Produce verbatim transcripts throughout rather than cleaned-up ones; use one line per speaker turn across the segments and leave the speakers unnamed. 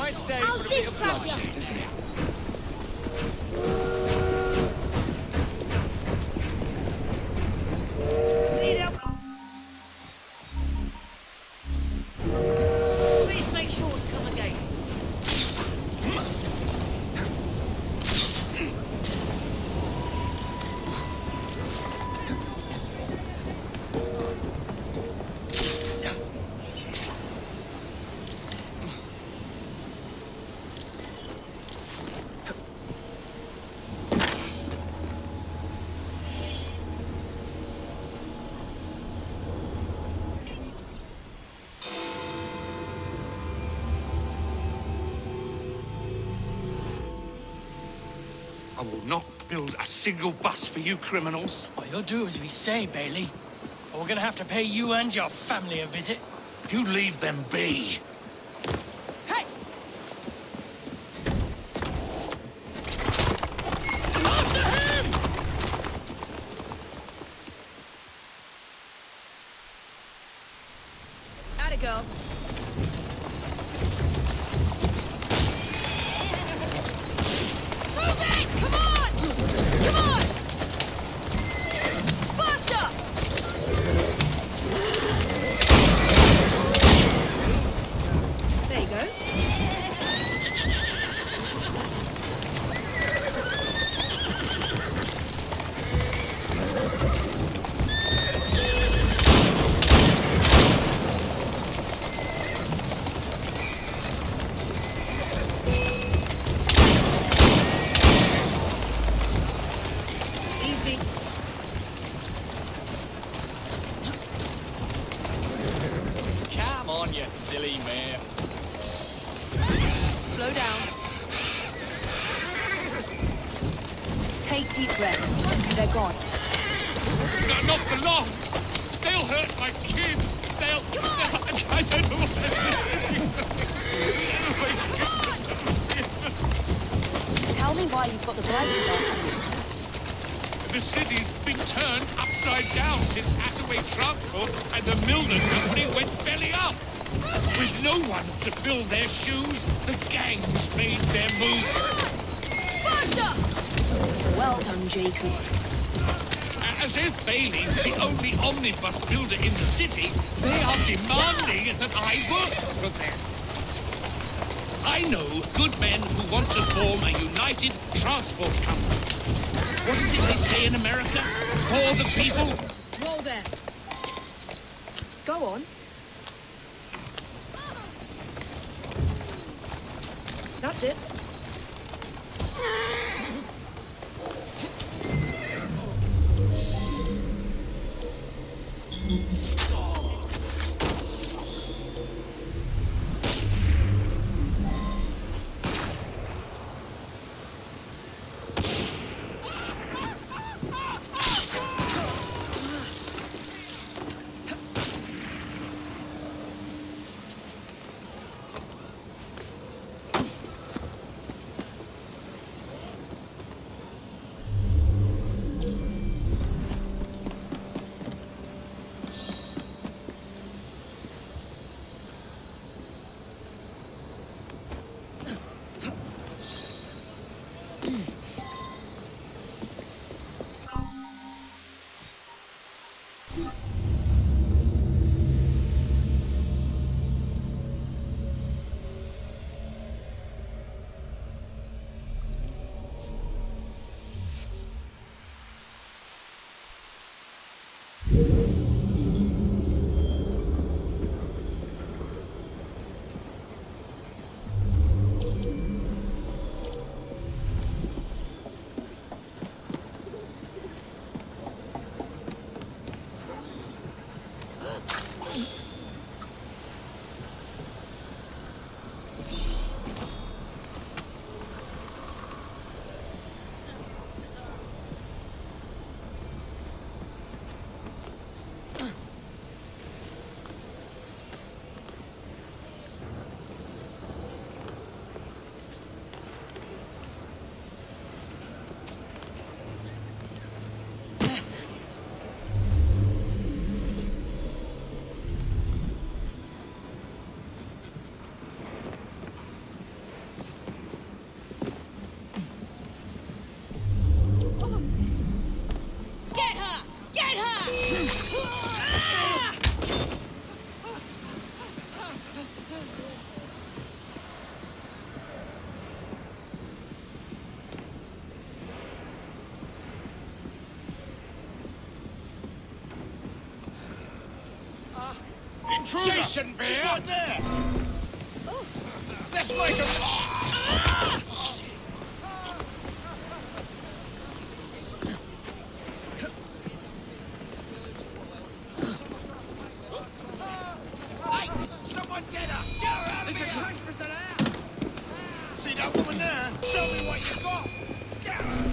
Nice day
How's
for a
this
bit of
grab
bloodshed, isn't it?
Need help? Please make sure to come again.
I will not build a single bus for you criminals.
Well, you'll do as we say, Bailey. Or we're gonna have to pay you and your family a visit.
You leave them be.
Hey! After him!
Atta girl. Move it! Come on! Come on! Faster! There you go. Easy.
Come on, you silly mare.
Slow down. Take deep breaths. They're gone.
No, not for long. They'll hurt my kids. They'll...
Come on!
I don't know what I'm
Tell me why you've got the blighters on.
The city's been turned upside down since Attaway Transport and the Milner Company went belly up. With no one to fill their shoes, the gangs made their move.
Faster! Well done, Jacob.
As is Bailey, the only omnibus builder in the city, they are demanding that I work for them. I know good men who want to form a united transport company. What is it they say in America? For the people?
Roll there. Go on. That's it.
intruder!
Jason,
She's
Bear!
right there!
Let's make him...
Hey! Someone get her! Get her out of here!
trespass out!
See that woman there? Show me what you got! Get her!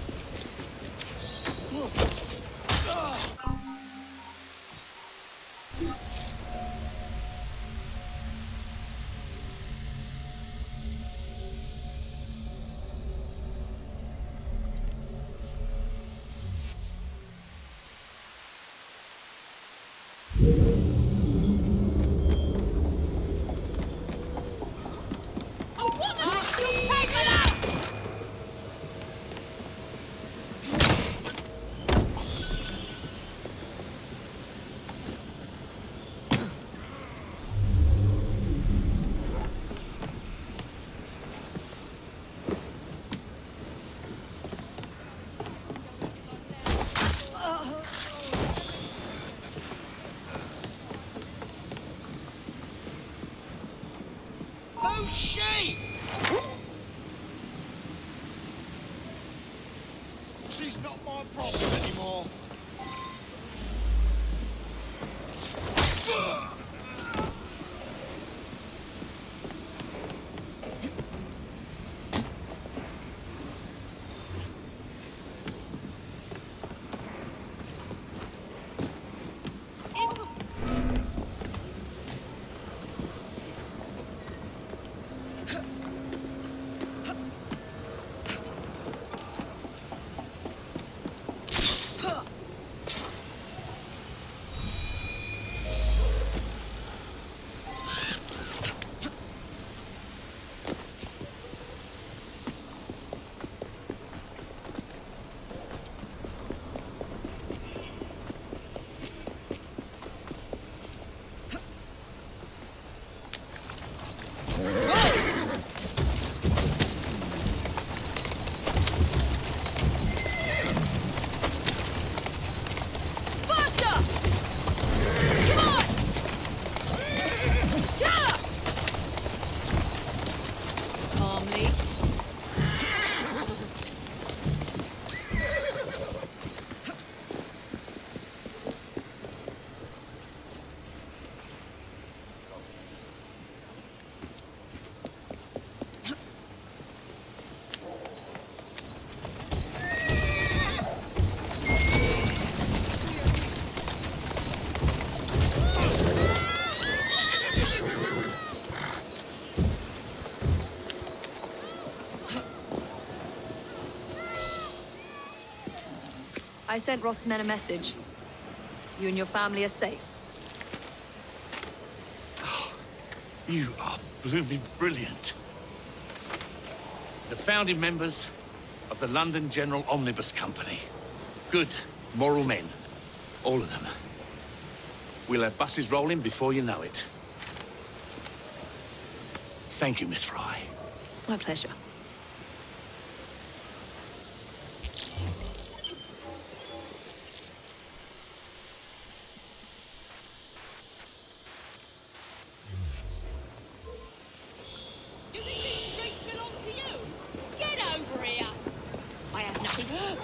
Who's she? She's not my problem anymore.
I sent Roth's men a message. You and your family are safe.
You are blooming brilliant. The founding members of the London General Omnibus Company. Good, moral men. All of them. We'll have buses rolling before you know it. Thank you, Miss Fry.
My pleasure.
You think these streets belong to you? Get over here! I have nothing.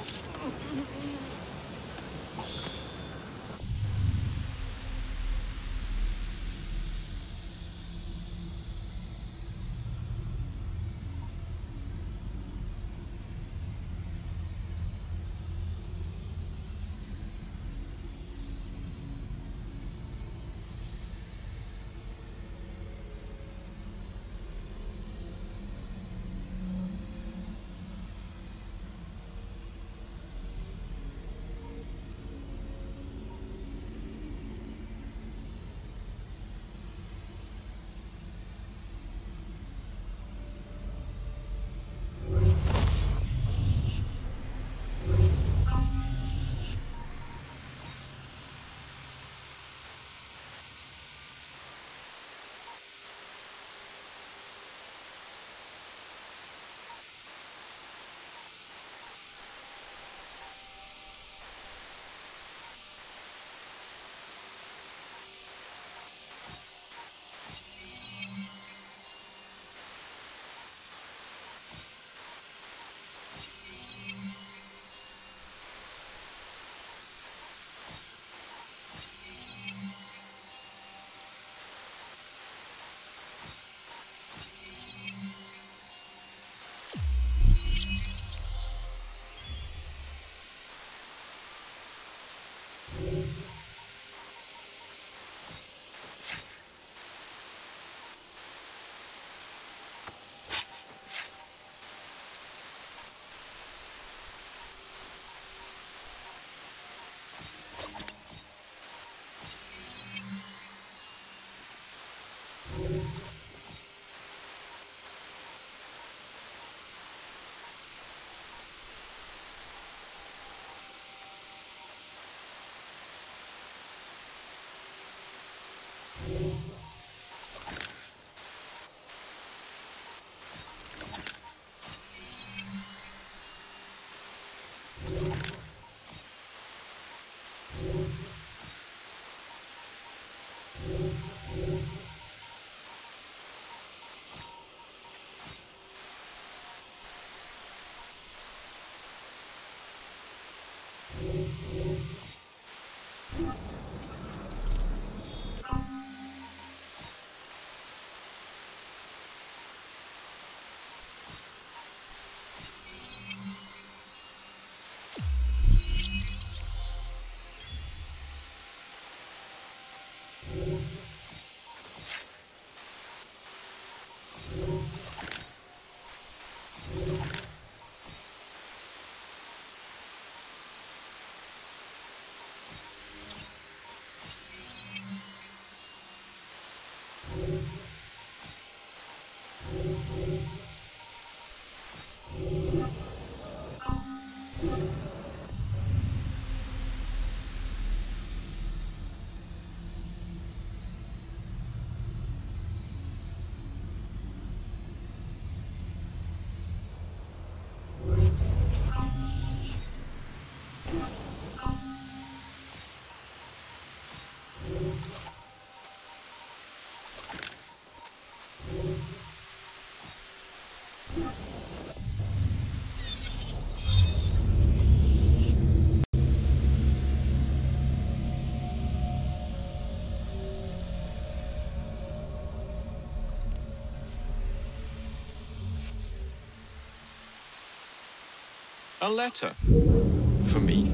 A letter. For me.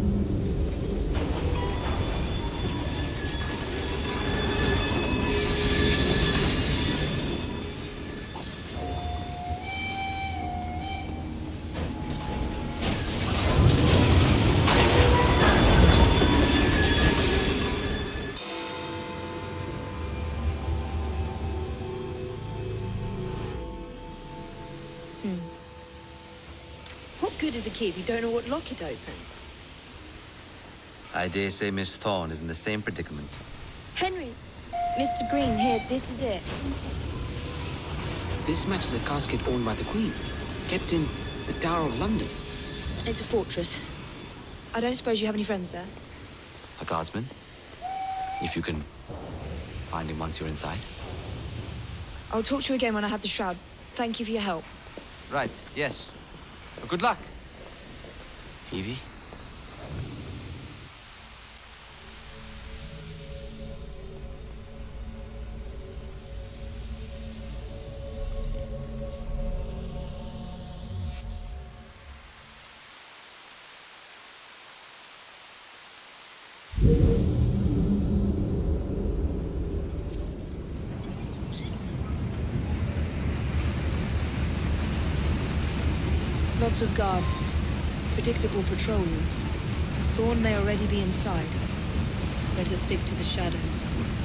What good is a key if you don't know what lock it opens?
I dare say Miss Thorne is in the same predicament.
Henry! Mister Green, here, this is it.
This matches a casket owned by the Queen, kept in the Tower of London.
It's a fortress. I don't suppose you have any friends there?
A guardsman? If you can find him once you're inside.
I'll talk to you again when I have the shroud. Thank you for your help.
Right, yes. Good luck. Evie?
Lots of guards. Predictable patrol routes. Thorne may already be inside. Let us stick to the shadows.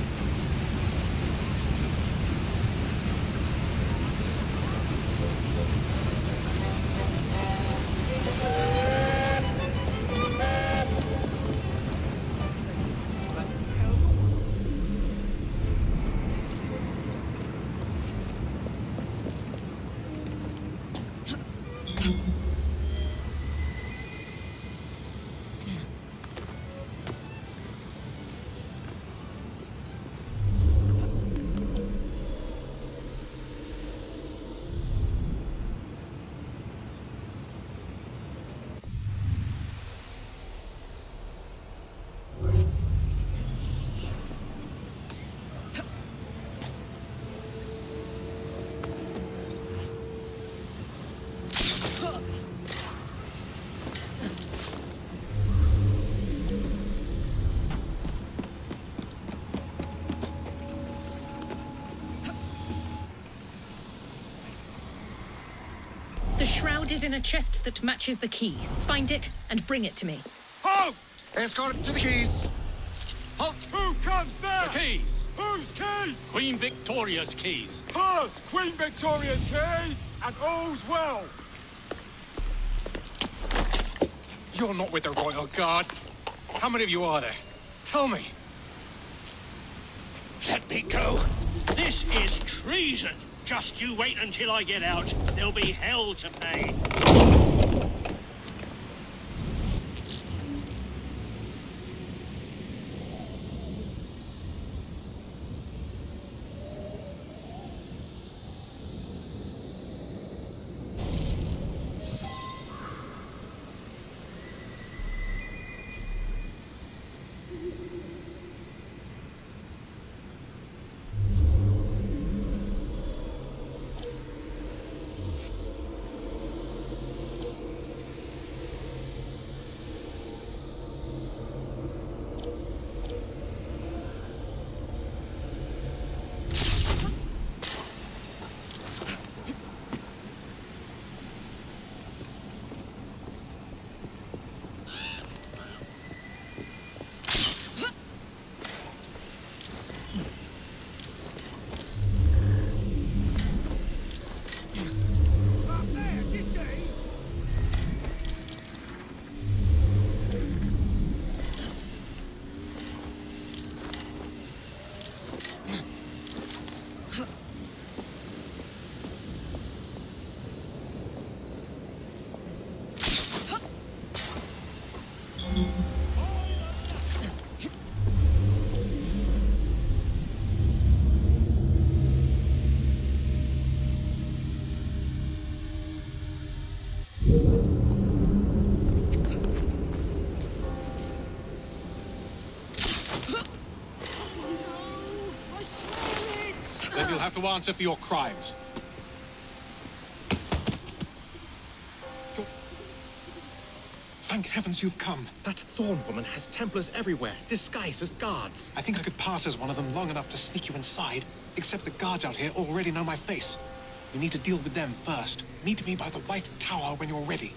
The shroud is in a chest that matches the key. Find it and bring it to me.
Halt! Escort to the keys. Halt! Who comes there?
The keys!
Whose keys?
Queen Victoria's keys.
Hers! Queen Victoria's keys! And all's well!
You're not with the Royal Guard. How many of you are there? Tell me.
Let me go. This is treason. Just you wait until I get out. There'll be hell to pay.
Then you'll have to answer for your crimes. You're... Thank heavens you've come.
That Thorn woman has Templars everywhere, disguised as guards.
I think I could pass as one of them long enough to sneak you inside, except the guards out here already know my face. You need to deal with them first. Meet me by the White Tower when you're ready.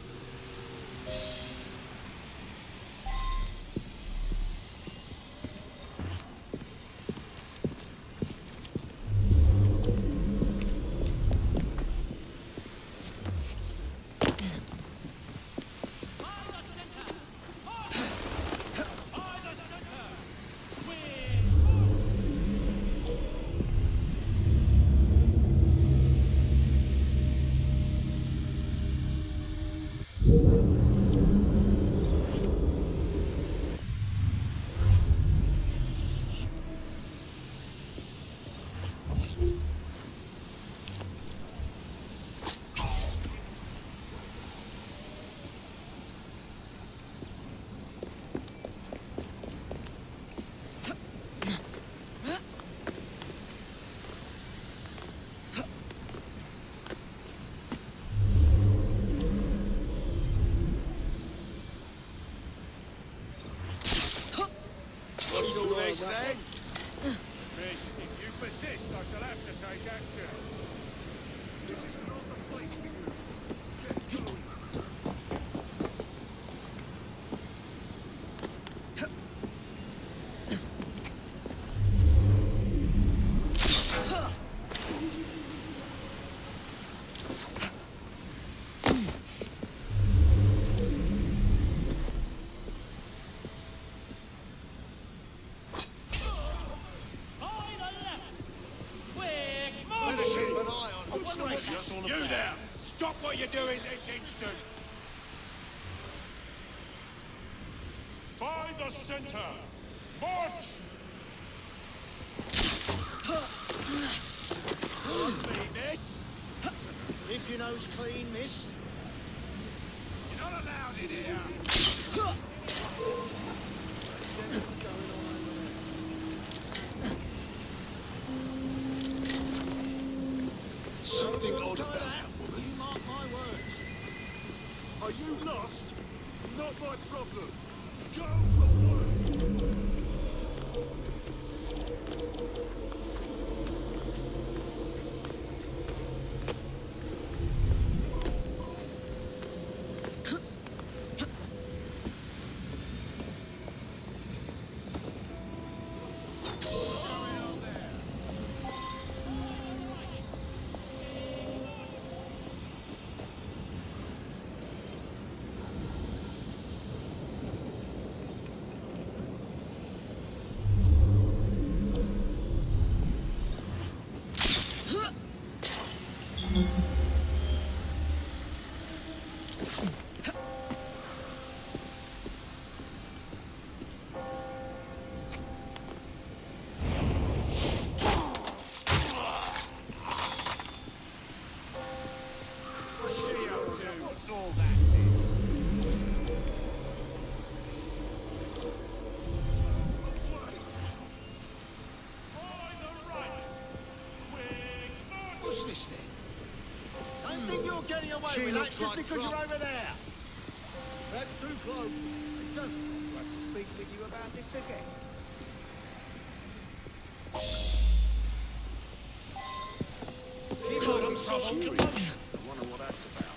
Then? Miss, if you persist, I shall have to take action. This is not the place for you. Get going. You there! Stop what you're doing this instant! By the center! March! On me, miss! Keep your nose clean, miss. You're not allowed in here! What's going on over there? Something odd about that woman. You mark my words. Are you lost? Not my problem. Go away. What's all that? What's this then? Don't think you're getting away with that just because you're over there. That's too close. I don't want to speak with you about this again. Some trouble. I wonder what that's about.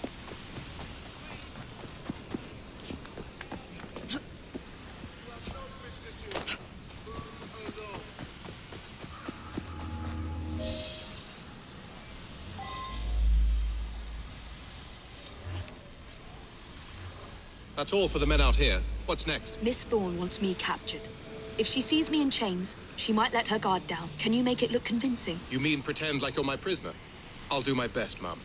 That's all for the men out here. What's next?
Miss Thorne wants me captured. If she sees me in chains, she might let her guard down. Can you make it look convincing?
You mean pretend like you're my prisoner? I'll do my best, Mum.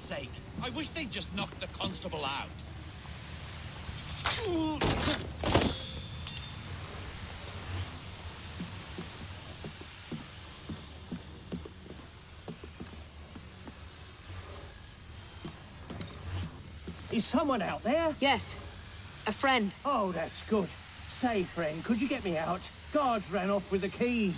sake. I wish they'd just knocked the constable out.
Is someone out there?
Yes. A friend.
Oh, that's good. Say, friend, could you get me out? Guards ran off with the keys.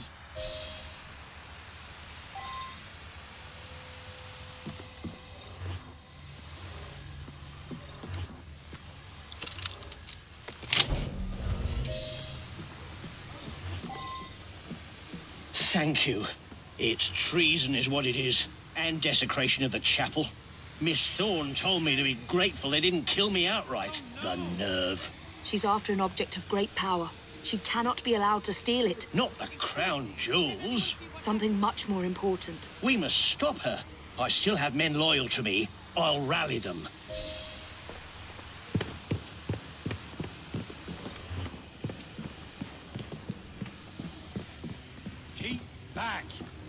Thank you. It's treason is what it is, and desecration of the chapel. Miss Thorne told me to be grateful they didn't kill me outright. The nerve.
She's after an object of great power. She cannot be allowed to steal it.
Not the crown jewels.
Something much more important.
We must stop her. I still have men loyal to me. I'll rally them.
Keep back.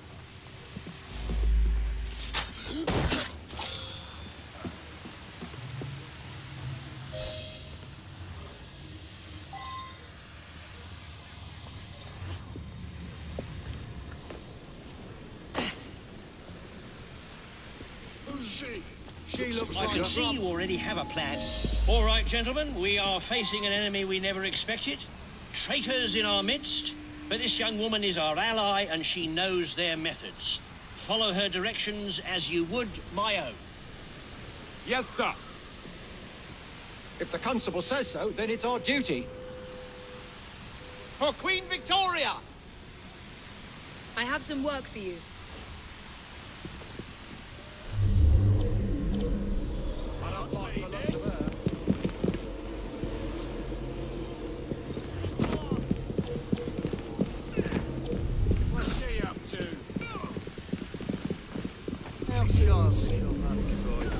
She? She looks
I
like
can
a
see you already have a plan. All right, gentlemen, we are facing an enemy we never expected. Traitors in our midst. But this young woman is our ally, and she knows their methods. Follow her directions as you would my own.
Yes, sir. If the constable says so, then it's our duty.
For Queen Victoria!
I have some work for you.
I don't like the looks of her. What's she up to? How could I sit on that guy?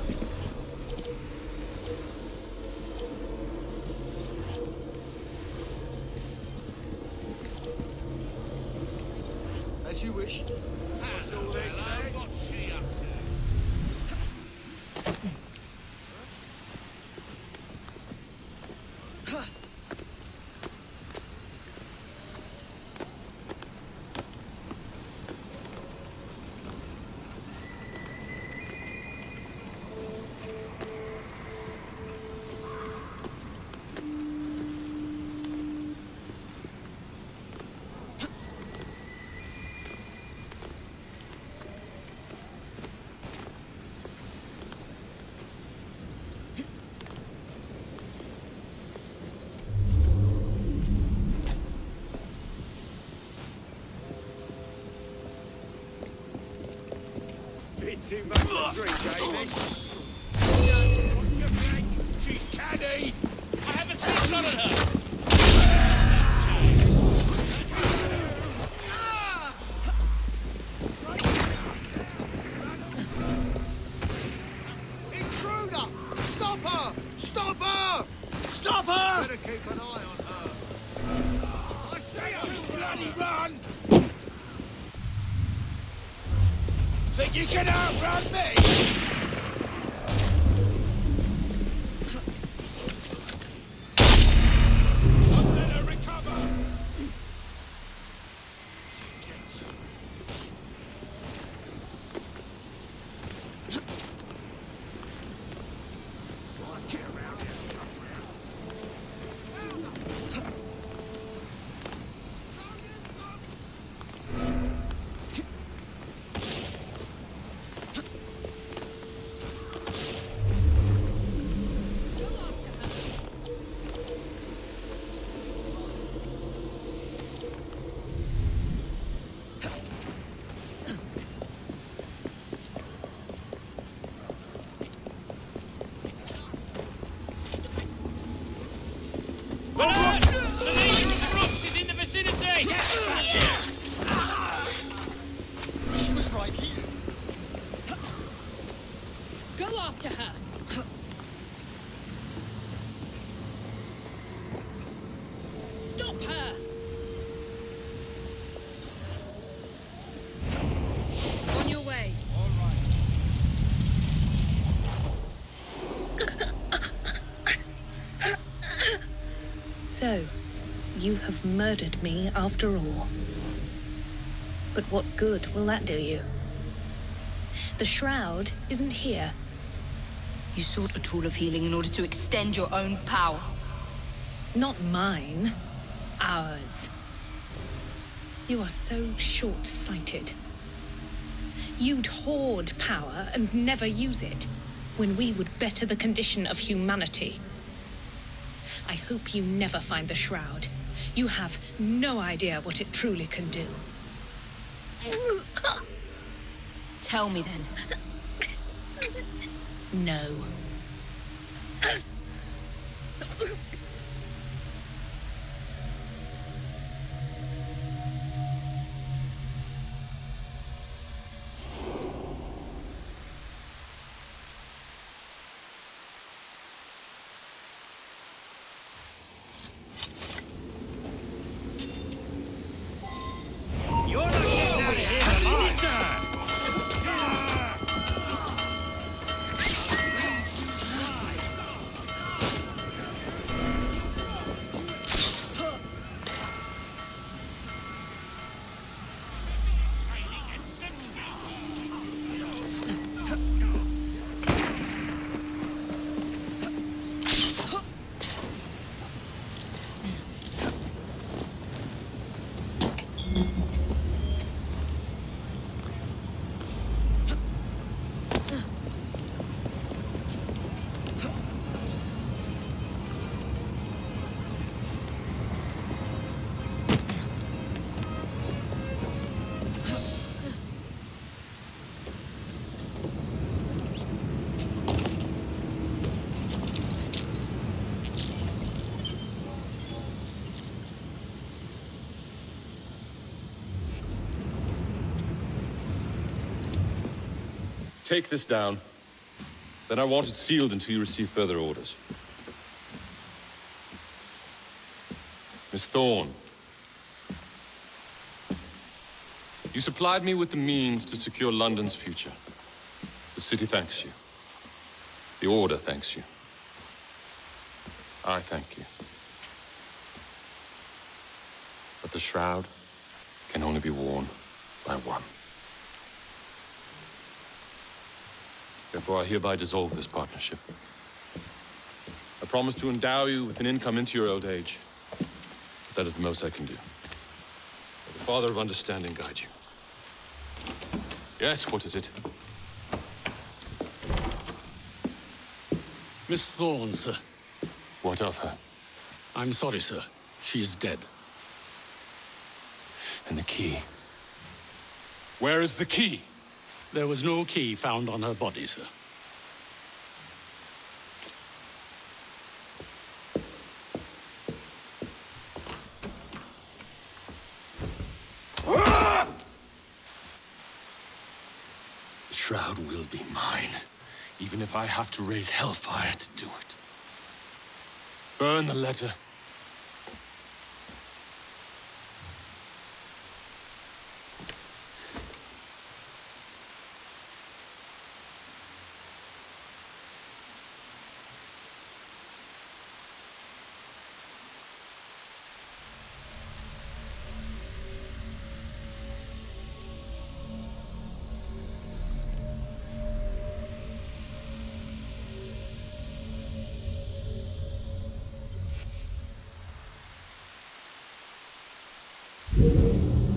As you wish. What's all this, eh?
What's she up to?
Bit too much to drink, eh, this?
What do you think? She's canny! I have a clear shot at her!
Intruder! Stop her! Stop her! Stop her! Better keep an eye on her. I say her! Bloody run! Think you can outrun me? Don't let her recover! Let's get around here somewhere.
you have murdered me after all. But what good will that do you? The Shroud isn't here.
You sought a tool of healing in order to extend your own power.
Not mine. Ours. You are so short-sighted. You'd hoard power and never use it, when we would better the condition of humanity. I hope you never find the Shroud. You have no idea what it truly can do.
Tell me then.
No.
You're not getting out of here alive!
Take this down. Then I want it sealed until you receive further orders. Miss Thorne. You supplied me with the means to secure London's future. The city thanks you. The Order thanks you. I thank you. But the Shroud can only be worn by one. Therefore, I hereby dissolve this partnership. I promise to endow you with an income into your old age. But that is the most I can do. May the Father of Understanding guide you. Yes, what is it?
Miss Thorne, sir.
What of her?
I'm sorry, sir. She is dead.
And the key? Where is the key?
There was no key found on her body, sir.
The Shroud will be mine, even if I have to raise hellfire to do it. Burn the letter.
You